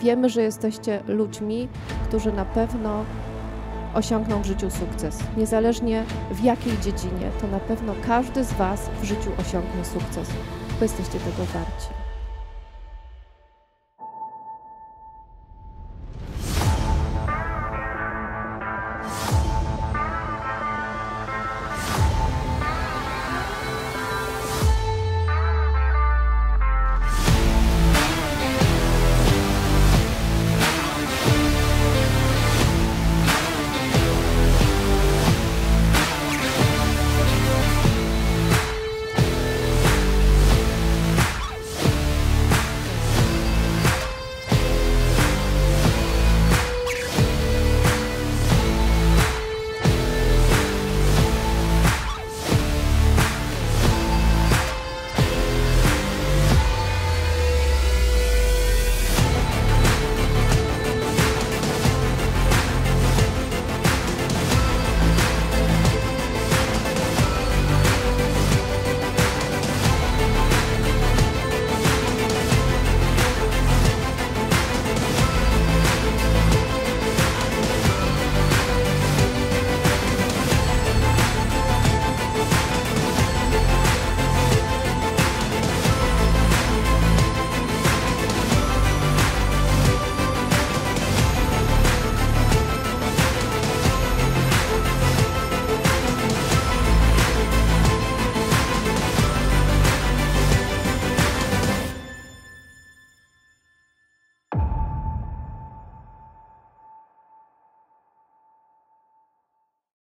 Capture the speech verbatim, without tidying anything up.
wiemy, że jesteście ludźmi, którzy na pewno osiągną w życiu sukces. Niezależnie w jakiej dziedzinie, to na pewno każdy z Was w życiu osiągnie sukces, bo jesteście tego warci.